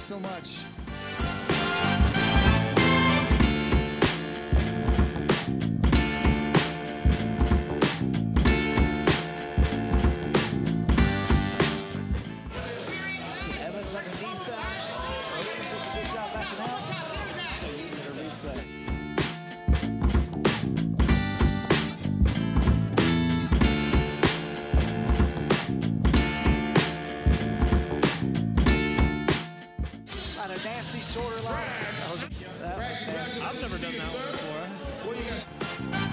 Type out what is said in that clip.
so much. Evans underneath that. Williams does a good job backing out. They use it to reset. On a nasty shoulder line. That was nasty. I've never done that one before.